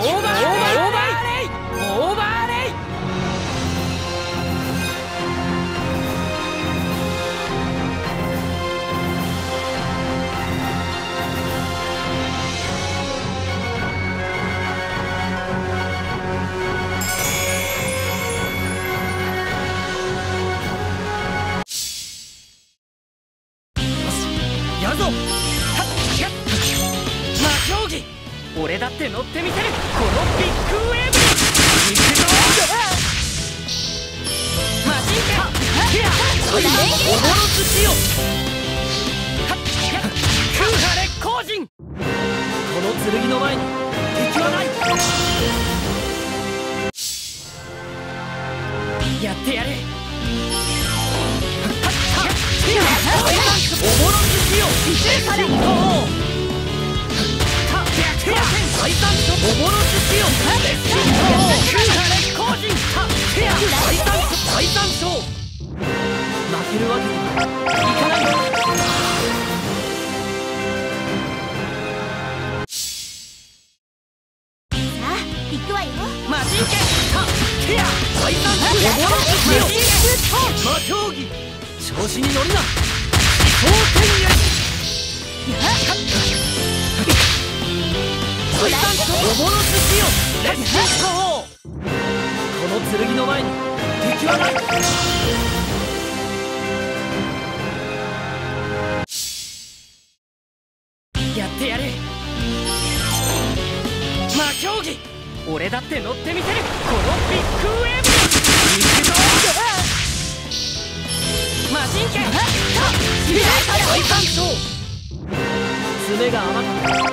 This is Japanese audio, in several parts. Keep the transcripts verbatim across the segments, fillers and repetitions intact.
ーバーレイオーバーレイオーバーレイ。やぞ。魔競技、俺だって乗ってみせる。このビッグウェーブに行くぞ。マジンカおぼろ寿司よ。空破烈光人、この剣の前に敵はない。やってやれ。おぼろ寿司よ。進行再三所おぼろ寿司よ。進行空破烈光人再三再三所。負けるわけにはいかないよ。 さあ行くわよ。 魔人剣再三所おぼろ寿司よ。魔競技、調子に乗るな。思想天元再三所おぼろ寿司よ。烈神化法、この剣の前に敵はない。やってやれ。魔競技、俺だって乗ってみせる。このビッグウェーブに行くぞ。魔人剣再三所、爪が甘かった。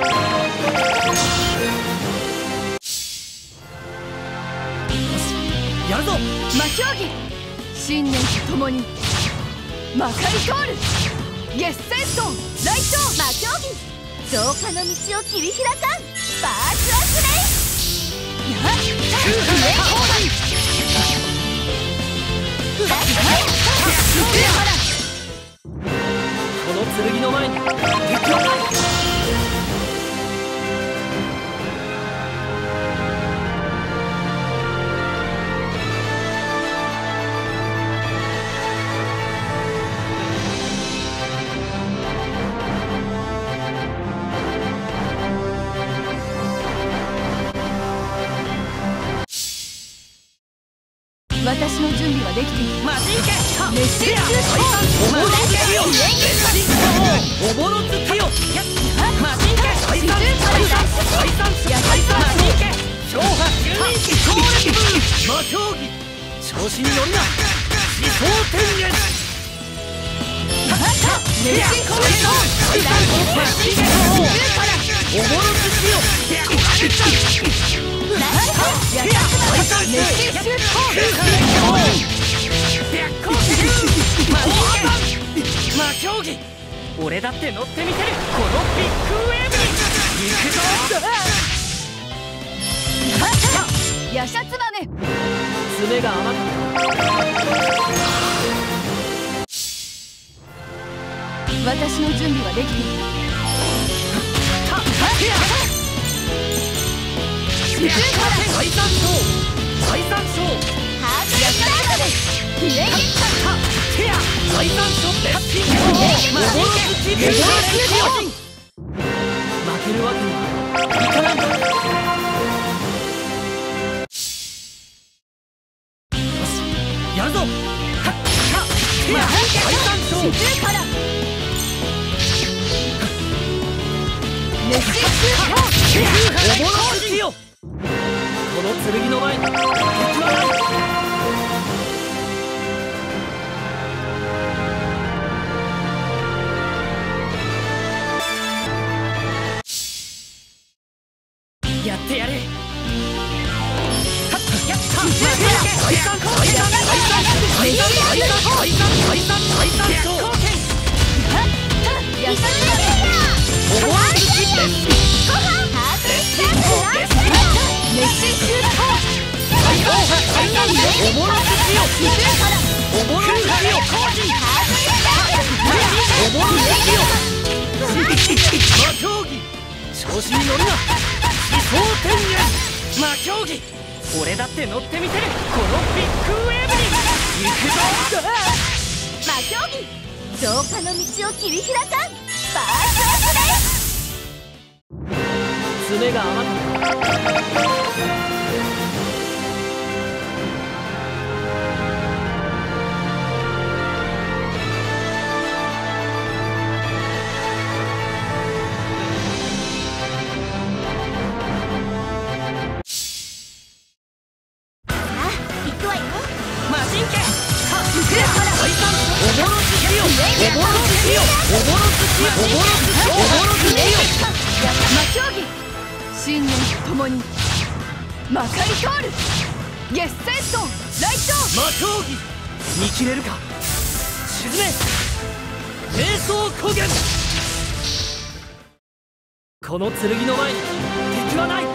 やるぞ。 魔競技、信念とともに魔界ゴール。月星ストーンライト。魔競技、増加の道を切り開かん。バーチュアスレイ。やっ空破烈光人、フラッシュヘイこの剣の前に敵はない。 私の準備はできている。 魔人剣熱心中おぼろ寿司よ。おぼろ寿司よ。魔人剣再三再三魔人剣超破十人気高烈ブー。魔競技、調子に乗るな。思想天元熱心コメント再三魔人剣おぼろ寿司よ。魔競技、俺だって乗ってみせる。このビッグウェーブに行くぞ。 ヤシャツバメ、 爪が甘かった。 私の準備はできている。 再三所再三所ハートスタートです。キレイゲット再三所烈神化法、魔人剣空破烈光人。負けるわけにはいかないんだ。よし、やるぞ。再三所熱心中おぼろ寿司よ。この剣の前に敵はない。やってやれ。再三再三再三再三再三再三再三再三勝。 ヤシャツバメおぼろ寿司です。 ご飯ハートスタートです。熱心中再三再三おぼろ寿司よ。おぼろ寿司よ。おぼろ寿司よ。魔競技、調子に乗るな。思想天元魔競技俺だって乗ってみせるこのビッグウェーブに行くぞ。 魔競技浄化の道を切り開かんバースアスレイ爪が余った信念とともに魔界通るゲッセントンライト魔競技見切れるか沈め瞑想光源この剣の前に敵はない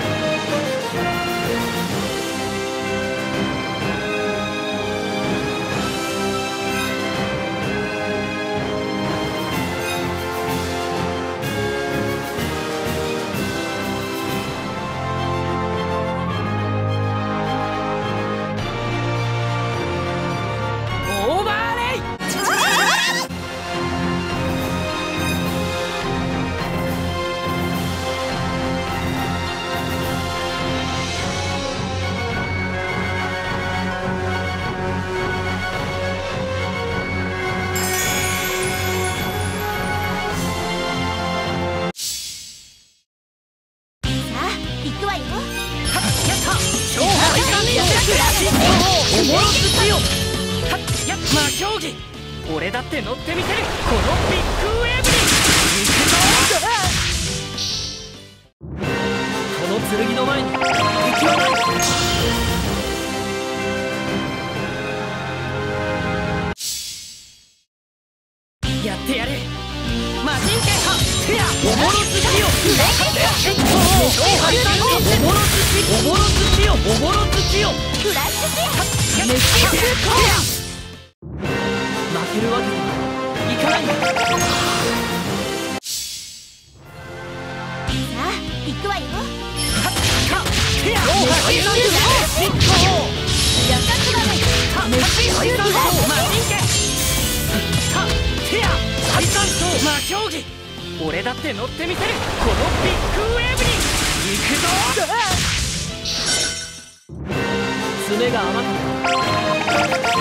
魔競技俺だって乗ってみせるこのビッグウェーブに行くぞ。この剣の前に敵はないやってやる魔人剣テアおぼろ月よおぼろ月おぼろ月よおぼろ月よフラッシュテアメッシュテア負けるわけにはいかないんだ。 さあ行くわよテアローハイサンド進行やさくらめメッシュハイサンドテ魔人剣テアハイサンド魔競技俺だって乗ってみせるこのビッグウェーブに行くぞ。爪が余った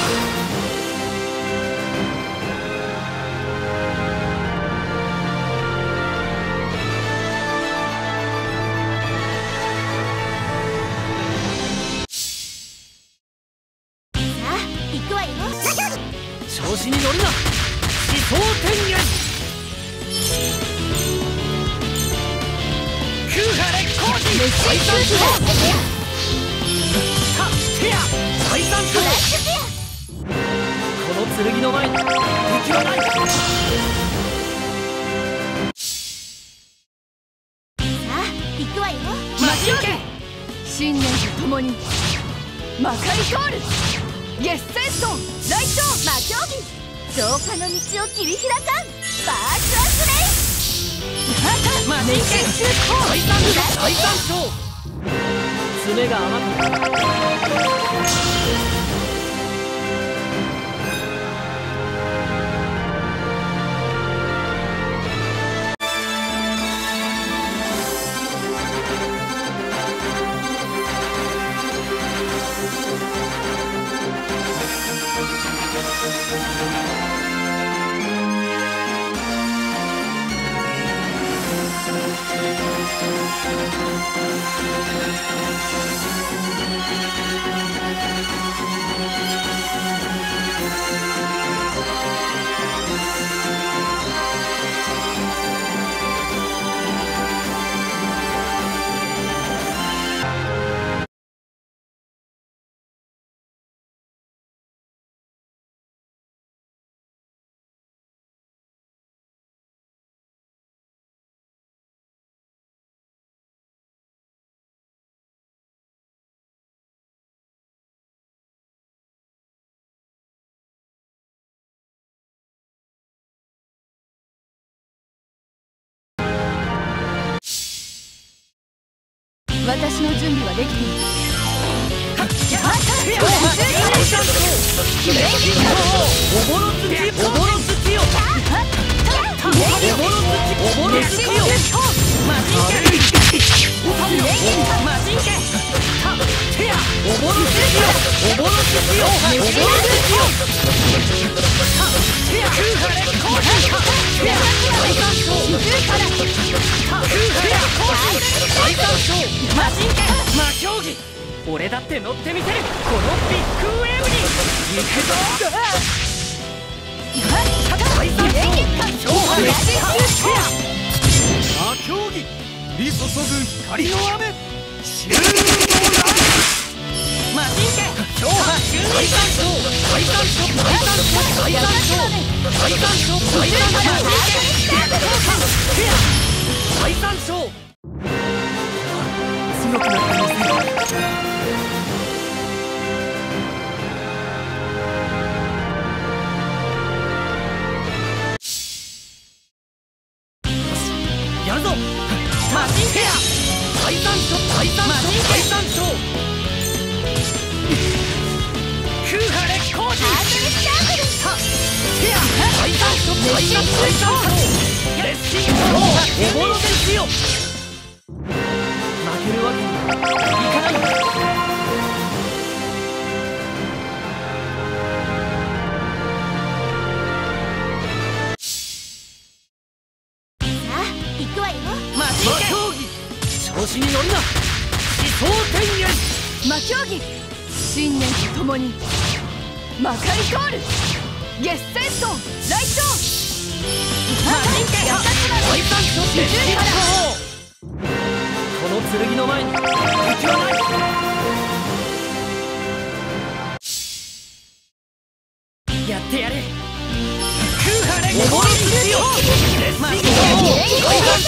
調子に乗るな思想天元空破烈光人再三章テア再三章この剣の前に敵はない。さあ行くわよ魔人剣信念とともに魔界通るゲッセントンライト魔競技浄化の道を切り開かんバースアスレイ魔人剣再三章再三章爪が余った私の準備はできている。 俺だって乗ってみせる。このビッグウェーブに行くぞ。魔競技降り注ぐ光の雨シュールドラマジンケ超波周回山賞回山賞回山賞回山賞回山賞回山賞回山賞強くなったのせやるぞマジンケア解散賞解散賞解散賞空破烈光時ケア解散賞解散解散賞レッシングおもろですよ。負けるわけにいかない。調子に乗るな。思想天元魔競技信念とともに魔界コール月戦とライトマジンケア解散賞レッシングこの剣の前に敵はない。やってやれ空破烈光時よレッシング解散賞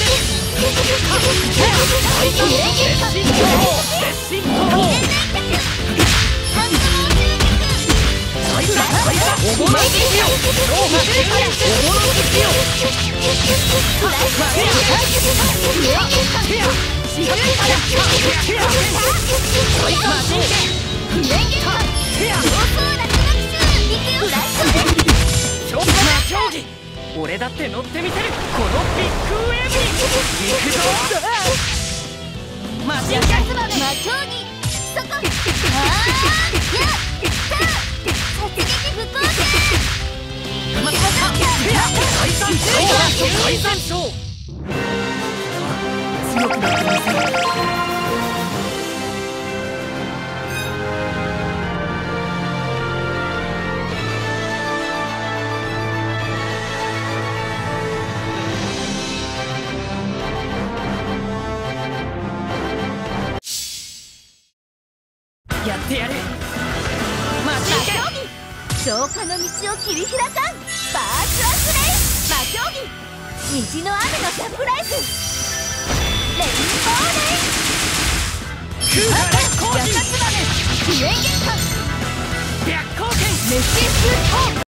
俺だって乗ってみせる。このビッグウェーブに行くぞ。マジンケ魔競技そこあーやった殺撃不公正解散賞解散賞強くなってみせる。やってやるマジンケ浄化の道を切り開かんバーチュアスレイ魔競技虹の雨のサプライズレインボーレイ空破烈光時夜叉燕クエンゲンカ逆光剣メッシーストーン